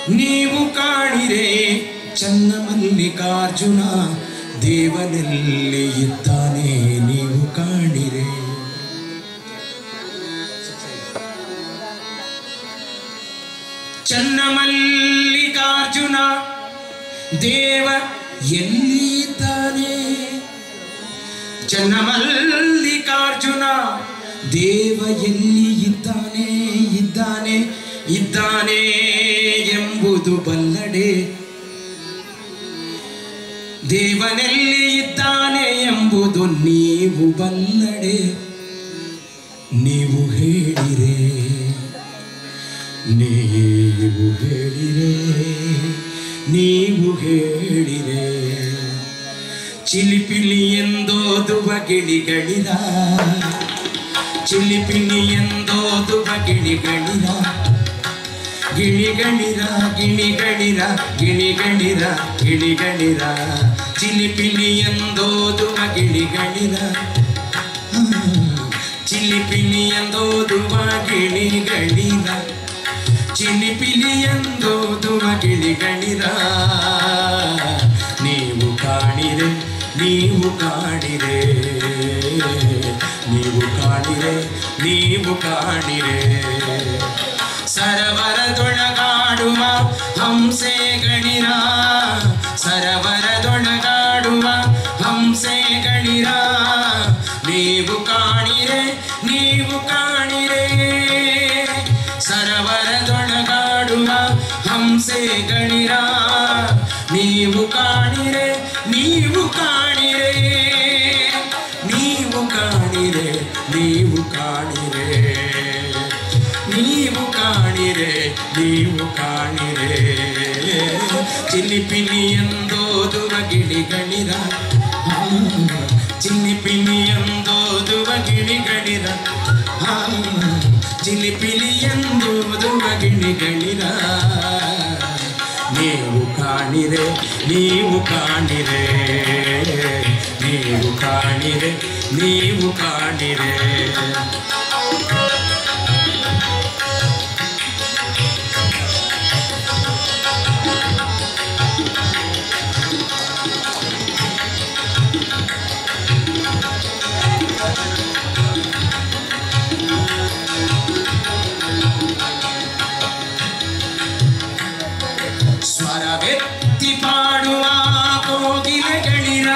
ನೀವು ಕಾಣಿರೆ ಚನ್ನಮಲ್ಲಿಕಾರ್ಜುನ ದೇವನೆಲ್ಲಿ ಇದ್ದಾನೆ ನೀವು ಕಾಣಿರೆ. ಚನ್ನಮಲ್ಲಿಕಾರ್ಜುನ ದೇವ ಎಲ್ಲಿ ಇದ್ದಾನೆ, ಚನ್ನಮಲ್ಲಿಕಾರ್ಜುನ ದೇವ ಎಲ್ಲಿ ಇದ್ದಾನೆ, ಇದ್ದಾನೆ ಇದ್ದಾನೆ ಎಂಬುದು ಬಲ್ಲಡೆ. ದೇವನೆಲ್ಲಿ ಇದ್ದಾನೆ ಎಂಬುದು ನೀವು ಬಲ್ಲಡೆ. ನೀವು ಹೇಳಿರೆ, ನೀವು ಹೇಳಿರೆ, ನೀವು ಹೇಳಿರೆ. ಚಿಲಿಪಿಲಿ ಎಂದೋದುವ ಗಿಳಿಗಳಿರ, ಚಿಲಿಪಿಲಿ ಎಂದೋದುವ ಗಿಳಿಗಳಿರ, ಗಿಳಿಗಳಿರ ಗಿಳಿಗಳಿರ ಗಿಳಿಗಳಿರ ಗಿಳಿಗಳಿರ. ಚಿಲಿಪಿಲಿ ಎಂದೋದುವ ಗಿಳಿಗಳಿರ, ಚಿಲಿಪಿಲಿ ಎಂದೋದುವ ಗಿಳಿಗಳಿರ, ಚಿಲಿಪಿಲಿ ಎಂದೋದುವ ಗಿಳಿಗಳಿರ. ನೀವು ಕಾಣಿರೆ, ನೀವು ಕಾಣಿರೆ, ನೀವು ಕಾಣಿರೆ, ನೀವು ಕಾಣಿರೆ. ಸರವರದೊಳಗಾಡುವ ಹಂಸೆಗಳಿರ, ಸರವರದೊಳಗಾಡುವ ಹಂಸೆಗಳಿರ. ನೀವು ಕಾಣಿರೆ, ನೀವು ಕಾಣಿರೆ. ಸರವರದೊಳಗಾಡುವ ಹಂಸೆಗಳಿರ. ನೀವು ಕಾಣಿರೆ, ನೀವು ಕಾಣಿರೆ, ನೀವು ಕಾಣಿರೆ, ನೀವು ಕಾಣಿರೆ, ನೀವು ಕಾಣಿರೆ, ನೀವು ಕಾಣಿರೆ. ಚಿಲಿಪಿಲಿ ಎಂದೋದುವ ಗಿಳಿಗಳಿರ, ಚಿಲಿಪಿಲಿ ಎಂದೋದುವ ಗಿಳಿಗಳಿರ, ಚಿಲಿಪಿಲಿ ಎಂದೋದುವ ಗಿಳಿಗಳಿರ. ನೀವು ಕಾಣಿರೆ, ನೀವು ಕಾಣಿರೆ, ನೀವು ಕಾಣಿರೆ, ನೀವು ಕಾಣಿರೆ. ಸ್ವರವೆತ್ತಿ ಪಾಡುವ ಕೋಗಿಲೆಗಳಿರ.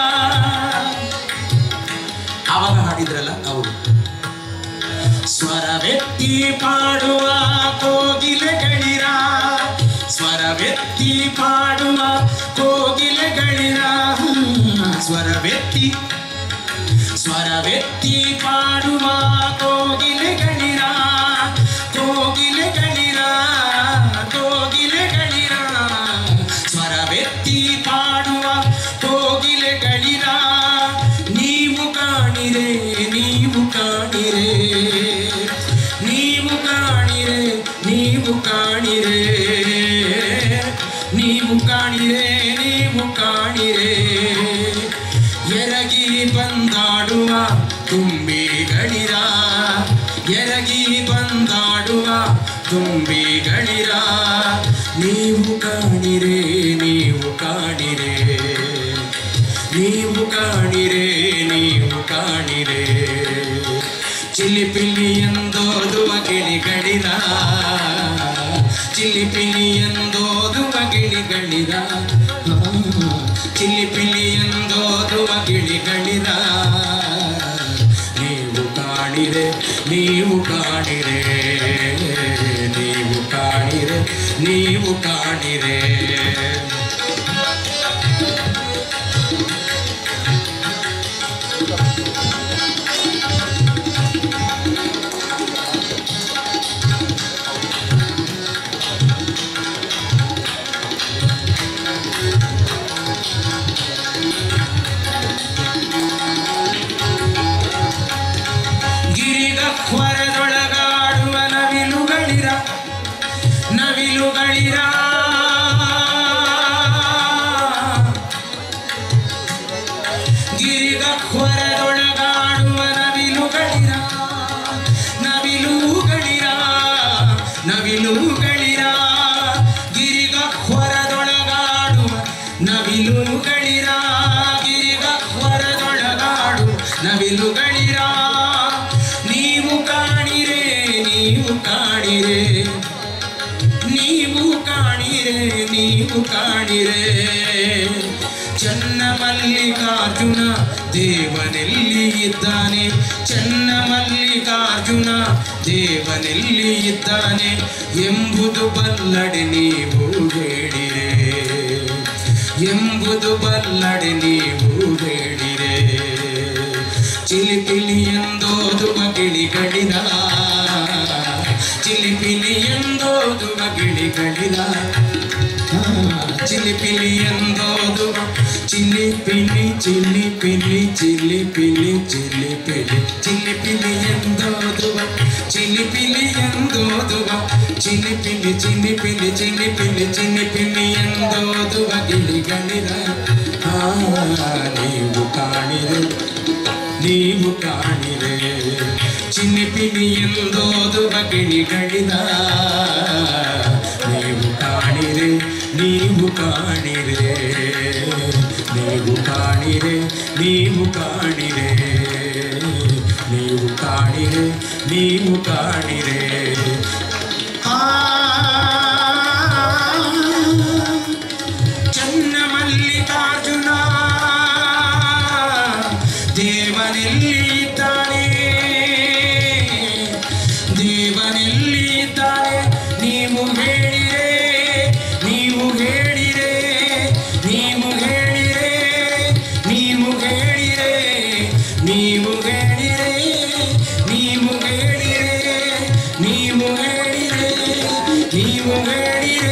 ಆವಾಗ ಹಾಡಿದ್ರಲ್ಲ ಅವರು. ಸ್ವರವೆತ್ತಿ ಪಾಡುವ ಕೋಗಿಲೆಗಳಿರ, ಸ್ವರವೆತ್ತಿ ಪಾಡುವ ಕೋಗಿಲೆಗಳಿರ. ಸ್ವರವೆತ್ತಿ, ಸ್ವರವೆತ್ತಿ ಪಾಡುವ ಕೋಗಿಲೆಗಳಿರ, ಕೋಗಿಲೆಗಳಿರ, ಕೋಗಿಲೆಗಳಿರ. ಸ್ವರವೆತ್ತಿ ಪಾಡುವ ಕೋಗಿಲೆಗಳಿರ. ನೀವು ಕಾಣಿರೆ, ನೀವು ಕಾಣಿರೆ, ನೀವು ಕಾಣಿರೆ, ನೀವು ಕಾಣಿರೆ, ನೀವು ಕಾಣಿರೆ, ನೀವು ಕಾಣಿರೆ. ಎರಗಿ ಬಂದಾಡುವ ತುಂಬಿಗಳಿರ, ಎರಗಿ ಬಂದಾಡುವ ತುಂಬಿಗಳಿರ. ನೀವು ಕಾಣಿರೆ, ನೀವು ಕಾಣಿರೆ, ನೀವು ಕಾಣಿರೆ, ನೀವು ಕಾಣಿರೆ. ಚಿಲಿಪಿಲಿ ಎಂದೋದುವ ಗಿಳಿಗಳಿರ, ಚಿಲಿಪಿಲಿ ಎಂದೋದುವ ಗಿಳಿಗಳಿರ, ಚಿಲಿಪಿಲಿ ಎಂದೋದುವ ಗಿಳಿಗಳಿರ. ನೀವು ಕಾಣಿರೆ, ನೀವು ಕಾಣಿರೆ, ನೀವು ಕಾಣಿರೆ, ನೀವು ಕಾಣಿರೆ. ಗಿರಿಗಹ್ವರದೊಳಗಾಡುವ ನವಿಲುಗಳಿರ, ನವಿಲುಗಳಿರ. ಗಿರಿಗಹ್ವರದೊಳಗಾಡುವ ನವಿಲುಗಳಿರ, ನವಿಲುಗಳಿರ, ನವಿಲುಗಳಿರ. ಗಿರಿ ನೀವು ಕಾಣಿರೆ ನೀವು ಕಾಣಿರೆ ಚನ್ನಮಲ್ಲಿಕಾರ್ಜುನ ದೇವನೆಲ್ಲಿ ಇದ್ದಾನೆ ಚನ್ನಮಲ್ಲಿಕಾರ್ಜುನ ದೇವನೆಲ್ಲಿ ಇದ್ದಾನೆ ಎಂಬುದು ಬಲ್ಲಡೆ ನೀವು ಹೇಳಿರೆ ಎಂಬುದು ಬಲ್ಲಡೆ ನೀವು ಹೇಳಿರೆ ಚಿಲಿಪಿಲಿ ಎಂದೋದುವ ಗಿಳಿಗಳಿರ ಚಿಲಿಪಿಲಿ ಎಂದೋದುವ ಗಿಳಿಗಳಿರ ಚಿಲಿಪಿಲಿ ಎಂದೋದುವ ಚಿಲಿಪಿಲಿ ಚಿಲಿಪಿಲಿ ಚಿಲಿಪಿಲಿ ಚಿಲಿಪಿಲಿ ಚಿಲಿಪಿಲಿ ಎಂದೋದುವ ಚಿಲಿಪಿಲಿ ಎಂದೋದುವ ಚಿಲಿಪಿಲಿ ಚಿಲಿಪಿಲಿ ಚಿಲಿಪಿಲಿ ಚಿಲಿಪಿಲಿ ಎಂದೋದುವ ಗಿಳಿಗಳಿರ ನೀವು ಕಾಣಿರೆ ನೀವು ಕಾಣಿರೆ ಚಿಲಿಪಿಲಿ ಎಂದೋದುವ ಗಿಳಿಗಳಿರ ನೀವು ಕಾಣಿರೆ ನೀವು ಕಾಣಿರೆ ನೀವು ಕಾಣಿರೆ ನೀವು ಕಾಣಿರೆ ನೀವು ಕಾಣಿರೆ ನೀವು ಕಾಣಿರೆ ಚನ್ನಮಲ್ಲಿಕಾರ್ಜುನ ದೇವನೆಲ್ಲಿ ಇದ್ದಾನೆ ದೇವನೆಲ್ಲಿ ಇದ್ದಾನೆ ನೀವು ಹೇಳಿರೆ ನೀವು ಹೇಳಿರೆ ನೀವು ಹೇಳಿರೆ ನೀವು ಹೇಳಿರೆ ನೀವು ಹೇಳಿರೆ ನೀವು ಹೇಳಿರೆ ನೀವು ಹೇಳಿರೆ ನೀವು ಹೇಳಿರೆ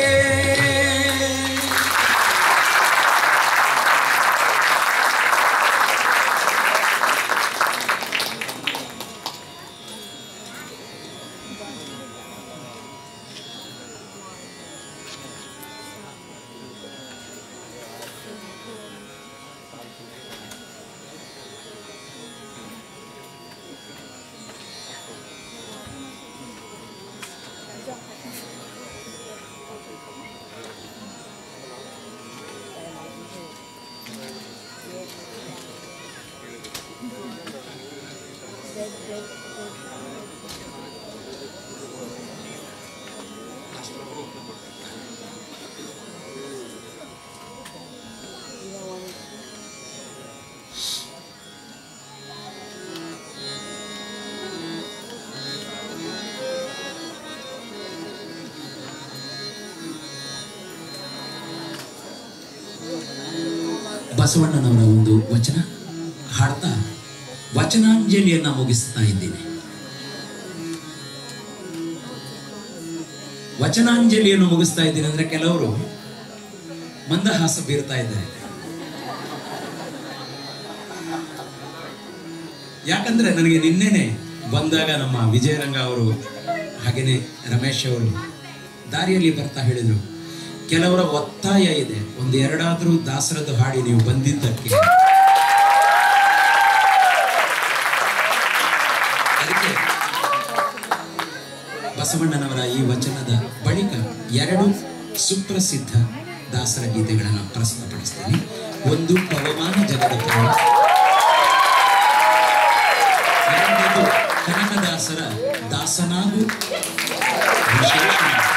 ಬಸವಣ್ಣನವರ ಒಂದು ವಚನ ಹಾಡ್ತಾ ವಚನಾಂಜಲಿಯನ್ನ ಮುಗಿಸ್ತಾ ಇದ್ದೇನೆ. ವಚನಾಂಜಲಿಯನ್ನು ಮುಗಿಸ್ತಾ ಇದ್ದೀನಿ ಅಂದ್ರೆ ಕೆಲವರು ಮಂದಹಾಸ ಬೀರ್ತಾ ಇದ್ದಾರೆ. ಯಾಕಂದ್ರೆ ನನಗೆ ನಿನ್ನೆನೆ ಬಂದಾಗ ನಮ್ಮ ವಿಜಯರಂಗ ಅವರು ಹಾಗೇನೆ ರಮೇಶ್ ಅವರು ದಾರಿಯಲ್ಲಿ ಬರ್ತಾ ಹೇಳಿದ್ರು, ಕೆಲವರ ಒತ್ತಾಯ ಇದೆ, ಒಂದು ಎರಡಾದ್ರೂ ದಾಸರದ್ದು ಹಾಡಿ ನೀವು ಬಂದಿದ್ದಕ್ಕೆ. ಅದಕ್ಕೆ ಬಸವಣ್ಣನವರ ಈ ವಚನದ ಬಳಿಕ ಎರಡು ಸುಪ್ರಸಿದ್ಧ ದಾಸರ ಗೀತೆಗಳನ್ನು ಪ್ರಸ್ತುತಪಡಿಸ್ತೀನಿ. ಒಂದು ಪವಮಾನ ಜಗದ ಪ್ರಾಣ, ಎರಡನೇದು ಕನಕದಾಸರ ದಾಸನಾಗು ವಿಶೇಷ.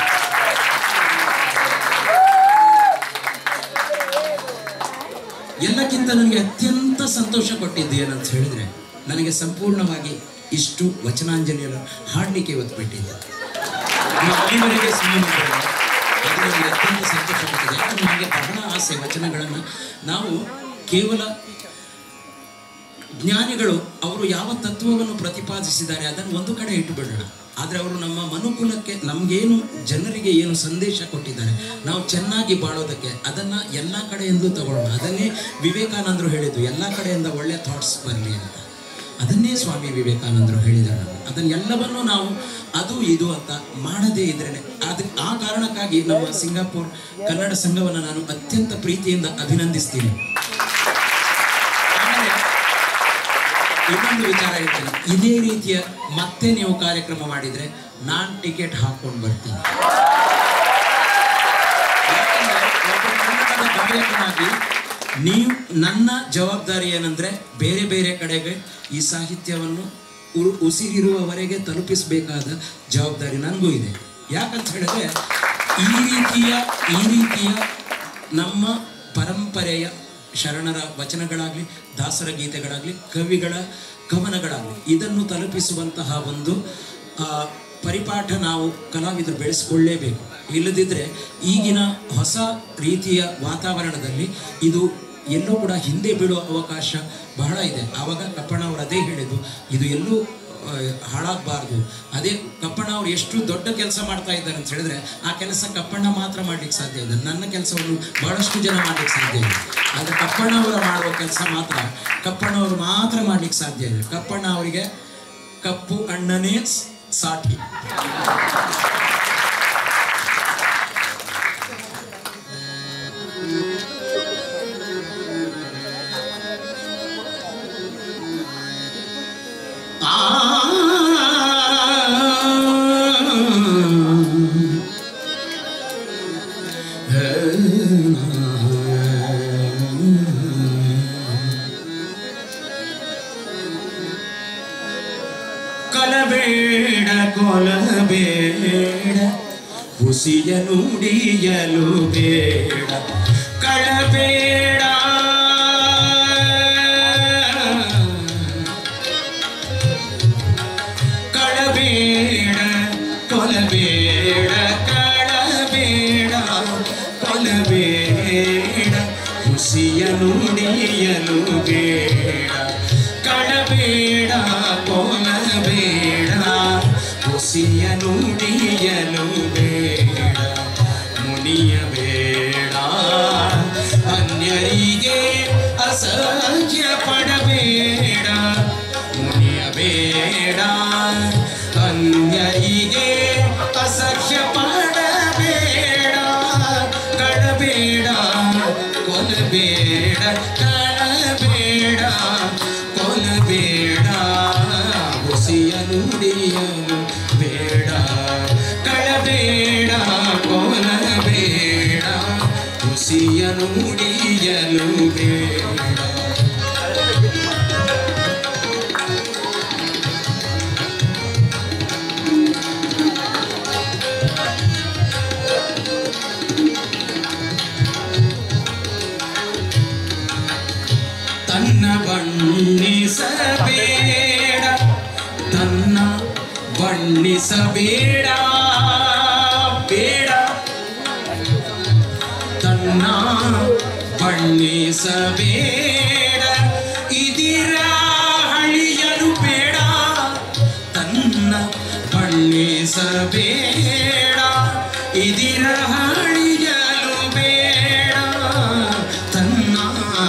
ಎಲ್ಲಕ್ಕಿಂತ ನನಗೆ ಅತ್ಯಂತ ಸಂತೋಷ ಕೊಟ್ಟಿದ್ದು ಏನಂತ ಹೇಳಿದ್ರೆ, ನನಗೆ ಸಂಪೂರ್ಣವಾಗಿ ಇಷ್ಟು ವಚನಾಂಜಲಿಯನ್ನು ಹಾಡಲಿಕ್ಕೆ ಇವತ್ತು ಬಿಟ್ಟಿದ್ದೆ. ಅಲ್ಲಿವರೆಗೆ ಸುಮ್ಮನೆ ಅದು ನನಗೆ ಅತ್ಯಂತ ಸಂತೋಷ ಕೊಟ್ಟಿದೆ. ಯಾಕಂದ್ರೆ ನನಗೆ ಬಹಳ ಆಸೆ ವಚನಗಳನ್ನು ನಾವು ಕೇವಲ ಜ್ಞಾನಿಗಳು ಅವರು ಯಾವ ತತ್ವವನ್ನು ಪ್ರತಿಪಾದಿಸಿದ್ದಾರೆ ಅದನ್ನು ಒಂದು ಕಡೆ ಇಟ್ಟುಬಿಡೋಣ. ಆದರೆ ಅವರು ನಮ್ಮ ಮನುಕುಲಕ್ಕೆ ನಮಗೇನು ಜನರಿಗೆ ಏನು ಸಂದೇಶ ಕೊಟ್ಟಿದ್ದಾರೆ, ನಾವು ಚೆನ್ನಾಗಿ ಬಾಳೋದಕ್ಕೆ ಅದನ್ನು ಎಲ್ಲ ಕಡೆಯಿಂದಲೂ ತಗೊಳ್ಳೋಣ. ಅದನ್ನೇ ವಿವೇಕಾನಂದರು ಹೇಳಿದ್ದು, ಎಲ್ಲ ಕಡೆಯಿಂದ ಒಳ್ಳೆ ಥಾಟ್ಸ್ ಬರಲಿ ಅಂತ. ಅದನ್ನೇ ಸ್ವಾಮಿ ವಿವೇಕಾನಂದರು ಹೇಳಿದರು. ಅದನ್ನೆಲ್ಲವನ್ನು ನಾವು ಅದು ಇದು ಅಂತ ಮಾಡದೇ ಇದ್ರೇನೆ ಆ ಕಾರಣಕ್ಕಾಗಿ ನಮ್ಮ ಸಿಂಗಾಪುರ್ ಕನ್ನಡ ಸಂಘವನ್ನು ನಾನು ಅತ್ಯಂತ ಪ್ರೀತಿಯಿಂದ ಅಭಿನಂದಿಸ್ತೀನಿ. ಇನ್ನೊಂದು ವಿಚಾರ ಹೇಳ್ತೀನಿ, ಇದೇ ರೀತಿಯ ಮತ್ತೆ ನೀವು ಕಾರ್ಯಕ್ರಮ ಮಾಡಿದರೆ ನಾನು ಟಿಕೆಟ್ ಹಾಕೊಂಡು ಬರ್ತೀನಿ. ಕನ್ನಡದ ಗಮನವಾಗಿ ನೀವು ನನ್ನ ಜವಾಬ್ದಾರಿ ಏನಂದ್ರೆ ಬೇರೆ ಬೇರೆ ಕಡೆಗೆ ಈ ಸಾಹಿತ್ಯವನ್ನು ಉಸಿರಿರುವವರೆಗೆ ತಲುಪಿಸಬೇಕಾದ ಜವಾಬ್ದಾರಿ ನನಗೂ ಇದೆ. ಯಾಕಂತ ಹೇಳಿದ್ರೆ ಈ ರೀತಿಯ ನಮ್ಮ ಪರಂಪರೆಯ ಶರಣರ ವಚನಗಳಾಗಲಿ, ದಾಸರ ಗೀತೆಗಳಾಗಲಿ, ಕವಿಗಳ ಕವನಗಳಾಗಲಿ ಇದನ್ನು ತಲುಪಿಸುವಂತಹ ಒಂದು ಪರಿಪಾಠ ನಾವು ಕಲಾವಿದರು ಬೆಳೆಸ್ಕೊಳ್ಳೇಬೇಕು. ಇಲ್ಲದಿದ್ದರೆ ಈಗಿನ ಹೊಸ ರೀತಿಯ ವಾತಾವರಣದಲ್ಲಿ ಇದು ಎಲ್ಲೂ ಕೂಡ ಹಿಂದೆ ಬೀಳುವ ಅವಕಾಶ ಬಹಳ ಇದೆ. ಆವಾಗ ಕಪ್ಪಣ್ಣ ಅವರು ಅದೇ ಹೇಳಿದ್ದು, ಇದು ಎಲ್ಲೂ ಹಾಳಾಗಬಾರ್ದು. ಅದೇ ಕಪ್ಪಣ್ಣ ಅವ್ರು ಎಷ್ಟು ದೊಡ್ಡ ಕೆಲಸ ಮಾಡ್ತಾ ಇದ್ದಾರೆ ಅಂತ ಹೇಳಿದ್ರೆ ಆ ಕೆಲಸ ಕಪ್ಪಣ್ಣ ಮಾತ್ರ ಮಾಡ್ಲಿಕ್ಕೆ ಸಾಧ್ಯ ಇದೆ. ನನ್ನ ಕೆಲಸವನ್ನು ಬಹಳಷ್ಟು ಜನ ಮಾಡ್ಲಿಕ್ಕೆ ಸಾಧ್ಯ ಇದೆ. ಆದರೆ ಕಪ್ಪಣ್ಣ ಅವರು ಮಾಡುವ ಕೆಲಸ ಮಾತ್ರ ಕಪ್ಪಣ್ಣ ಅವರು ಮಾತ್ರ ಮಾಡ್ಲಿಕ್ಕೆ ಸಾಧ್ಯ ಇದೆ. ಕಪ್ಪಣ್ಣ ಅವರಿಗೆ ಕಪ್ಪು ಅಣ್ಣನೇ ಸಾಟಿ. ಕಲಬೇಡ ಕೊಲಬೇಡ ಹುಸಿಯ ನುಡಿಯಲು ಬೇಡ ಕಳಬೇಡ ಕಳಬೇಡ ಕೊಲಬೇಡ ಕಳಬೇಡ ಕೊಲಬೇಡ ಹುಸಿಯ ನುಡಿಯಲು ಬೇಡ ಕಳಬೇಡ ಕೊಲಬೇಡ ಹುಸಿಯ ನುಡಿಯಲು ಬೇಡ ಮುನಿಯಬೇಡ ಅನ್ಯರಿಗೆ ಅಸಹ್ಯ ಪಡಬೇಡ ಮುನಿಯಬೇಡ ಅನ್ಯರಿಗೆ ಅಸಹ್ಯ ಪಡಬೇಡ ಕಳಬೇಡ ಕೊಲಬೇಡ ಕಳಬೇಡ ಕೊಲಬೇಡ ಹುಸಿಯ ನುಡಿಯಲು ಬೇಡ ಕಳಬೇಡ ಕೊಲಬೇಡ ಹುಸಿಯ ನುಡಿಯಲು ಬೇಡ. ತನ್ನ ಬಣ್ಣಿಸಬೇಡ ತನ್ನ ಬಣ್ಣಿಸಬೇಡ ಬೇಡ ತನ್ನ ಬಣ್ಣಿಸಬೇಡ ಇದಿರ ಹಳಿಯಲು ಬೇಡ ತನ್ನ ಬಣ್ಣಿಸಬೇಡ ಇದಿರ ಹಳಿಯಲು ಬೇಡ ತನ್ನ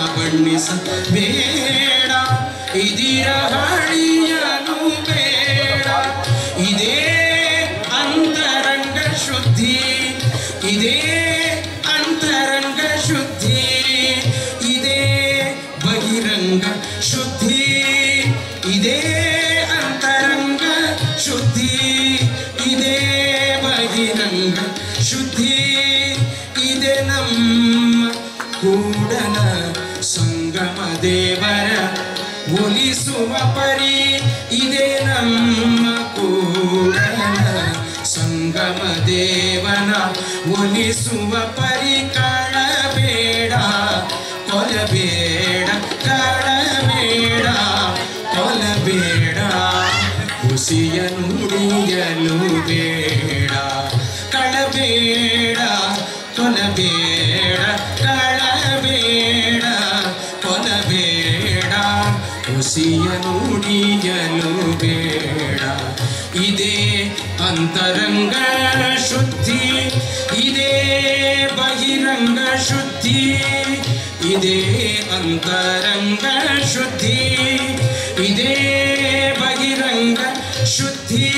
ಬಣ್ಣಿಸಬೇಡ ಇದಿರ ಹಳಿಯಲು ಬೇಡ ಇದೇ ಅಂತರಂಗ ಶುದ್ಧಿ ಇದೇ ಅಂತರಂಗ ಶುದ್ಧಿ ಇದೇ ಬಹಿರಂಗ ಶುದ್ಧಿ ಇದೇ ಅಂತರಂಗ ಶುದ್ಧಿ ಇದೇ ಬಹಿರಂಗ ಶುದ್ಧಿ ಇದೇ ನಮ್ಮ ಕೂಡಲ ಸಂಗಮ ದೇವರ ಒಲಿಸುವ ಪರಿ ಇದೇ ನಮ್ಮ ಕೂಡಲ ಸಂಗಮ ದೇವನ ಒಲಿಸುವ ಪರಿ ಕಳಬೇಡ ಕೊಲಬೇಡ ಕಳಬೇಡ ಕೊಲಬೇಡ ಹುಸಿಯ ನುಡಿಯಲು ಬೇಡ ಕಳಬೇಡ ಕೊಲಬೇಡ ಕಳಬೇಡ ಕೊಲಬೇಡ ಹುಸಿಯ ನುಡಿಯಲು ಬೇಡ ಇದೇ ಅಂತರಂಗ ಶುದ್ಧಿ ಇದೇ ಬಹಿರಂಗ ಶುದ್ಧಿ ಇದೇ ಅಂತರಂಗ ಶುದ್ಧಿ ಇದೇ ಬಹಿರಂಗ ಶುದ್ಧಿ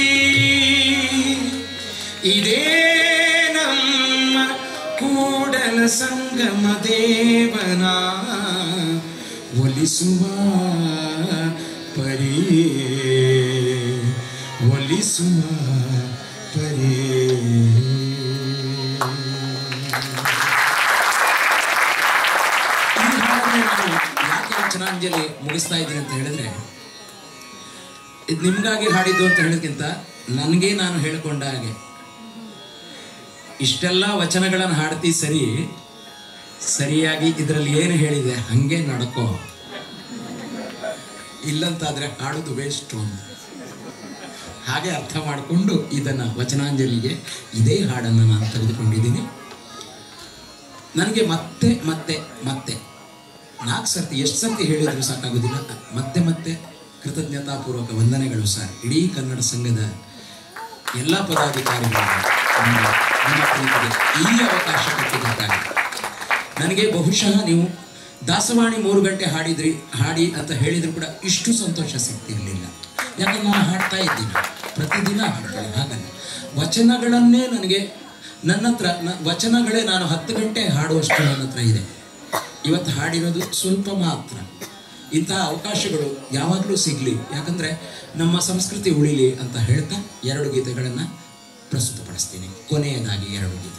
ಇದೇ ನಮ್ಮ ಕೂಡಲ ಸಂಗಮ ದೇವನ ಒಲಿಸುವ ಪರಿ ಒಲಿಸುವ ಪರಿ. ಯಾಕೆ ವಚನಾಂಜಲಿ ಮುಗಿಸ್ತಾ ಇದ್ದೀನಿ ಅಂತ ಹೇಳಿದ್ರೆ, ಇದು ನಿಮ್ಗಾಗಿ ಹಾಡಿದ್ದು ಅಂತ ಹೇಳೋದಕ್ಕಿಂತ ನನಗೆ ನಾನು ಹೇಳಿಕೊಂಡ ಹಾಗೆ ಇಷ್ಟೆಲ್ಲ ವಚನಗಳನ್ನು ಹಾಡ್ತಿ ಸರಿಯಾಗಿ ಇದರಲ್ಲಿ ಏನು ಹೇಳಿದೆ ಹಂಗೆ ನಡ್ಕೋ, ಇಲ್ಲಂತಾದ್ರೆ ಹಾಡೋದು ವೇಸ್ಟು ಅಂತ. ಹಾಗೆ ಅರ್ಥ ಮಾಡಿಕೊಂಡು ಇದನ್ನು ವಚನಾಂಜಲಿಗೆ ಇದೇ ಹಾಡನ್ನು ನಾನು ತೆಗೆದುಕೊಂಡಿದ್ದೀನಿ. ನನಗೆ ಮತ್ತೆ ಮತ್ತೆ ಮತ್ತೆ 4 ಸರ್ತಿ ಎಷ್ಟು ಸರ್ತಿ ಹೇಳಿದರೂ ಸಾಕಾಗೋದಿಲ್ಲ. ಮತ್ತೆ ಮತ್ತೆ ಕೃತಜ್ಞತಾಪೂರ್ವಕ ವಂದನೆಗಳು ಸರ್. ಇಡೀ ಕನ್ನಡ ಸಂಘದ ಎಲ್ಲ ಪದಾಧಿಕಾರಿಗಳಿಗೆ ನಿಮ್ಮ ಪ್ರೀತಿಗೆ ಈ ಅವಕಾಶ ಕೊಟ್ಟಿದ್ದಕ್ಕಾಗಿ. ನನಗೆ ಬಹುಶಃ ನೀವು ದಾಸವಾಣಿ 3 ಗಂಟೆ ಹಾಡಿ ಅಂತ ಹೇಳಿದ್ರು ಕೂಡ ಇಷ್ಟು ಸಂತೋಷ ಸಿಗ್ತಿರಲಿಲ್ಲ. ಯಾಕಂದ್ರೆ ನಾನು ಹಾಡ್ತಾ ಇದ್ದೀನಿ, ಪ್ರತಿದಿನ ಹಾಡ್ತೇನೆ. ಹಾಗಲ್ಲ, ವಚನಗಳನ್ನೇ ನನಗೆ ನನ್ನ ಹತ್ರ ವಚನಗಳೇ ನಾನು 10 ಗಂಟೆ ಹಾಡುವಷ್ಟು ನನ್ನ ಹತ್ರ ಇದೆ. ಇವತ್ತು ಹಾಡಿರೋದು ಸ್ವಲ್ಪ ಮಾತ್ರ. ಇಂತಹ ಅವಕಾಶಗಳು ಯಾವಾಗಲೂ ಸಿಗಲಿ, ಯಾಕಂದರೆ ನಮ್ಮ ಸಂಸ್ಕೃತಿ ಉಳಿಲಿ ಅಂತ ಹೇಳ್ತಾ 2 ಗೀತೆಗಳನ್ನು ಪ್ರಸ್ತುತಪಡಿಸ್ತೀನಿ. ಕೊನೆಯದಾಗಿ 2 ಗೀತೆ.